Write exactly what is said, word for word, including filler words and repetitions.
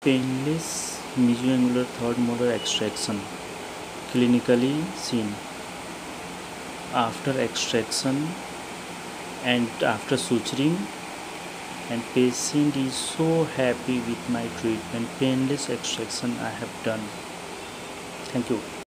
painless mesoangular third molar extraction clinically seen after extraction and after suturing, and patient is so happy with my treatment. Painless extraction I have done. Thank you.